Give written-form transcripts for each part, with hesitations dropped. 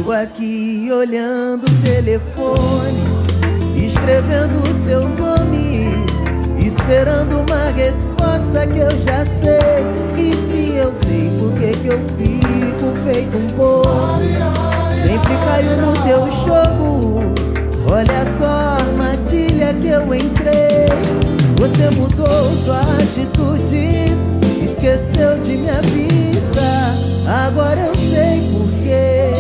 Tô aqui olhando o telefone, escrevendo o seu nome, esperando uma resposta que eu já sei. E se eu sei, por que que eu fico feito um bobo? Sempre caio no teu jogo. Olha só a armadilha que eu entrei. Você mudou sua atitude, esqueceu de me avisar. Agora eu sei por quê.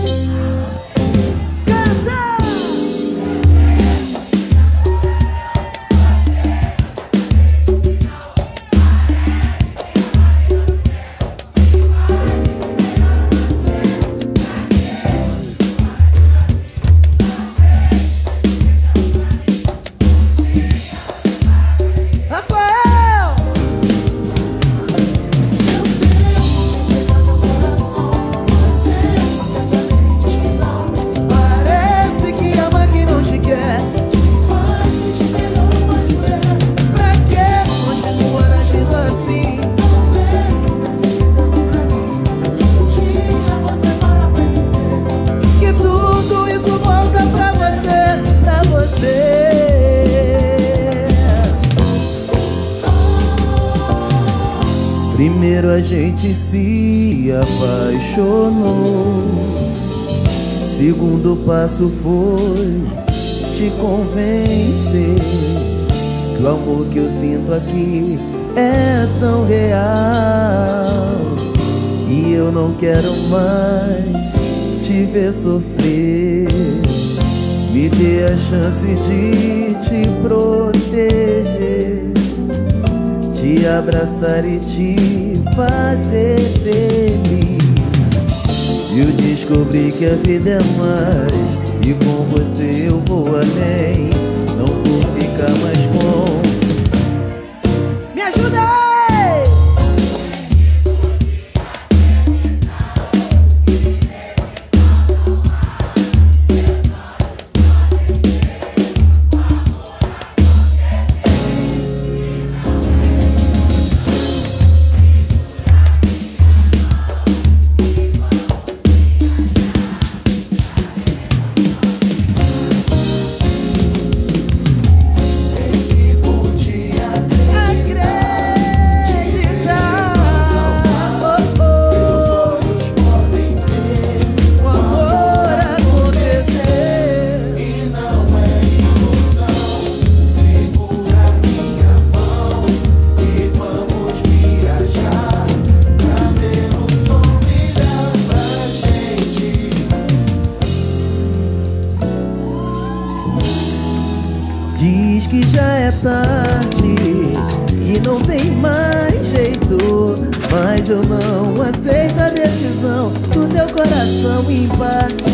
Primeiro a gente se apaixonou, segundo passo foi te convencer que o amor que eu sinto aqui é tão real. E eu não quero mais te ver sofrer. Me dê a chance de te proteger, te abraçar e te fazer feliz. Eu descobri que a vida é mais, e com você eu vou além. Não vou ficar mais com... Me ajuda aí! Diz que já é tarde, que não tem mais jeito, mas eu não aceito a decisão do teu coração em parte.